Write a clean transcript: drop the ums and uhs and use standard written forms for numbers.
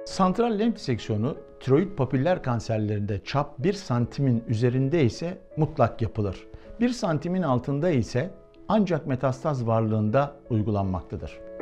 Santral lenf diseksiyonu tiroid papiller kanserlerinde çap 1 santimin üzerinde ise mutlak yapılır. 1 santimin altında ise ancak metastaz varlığında uygulanmaktadır.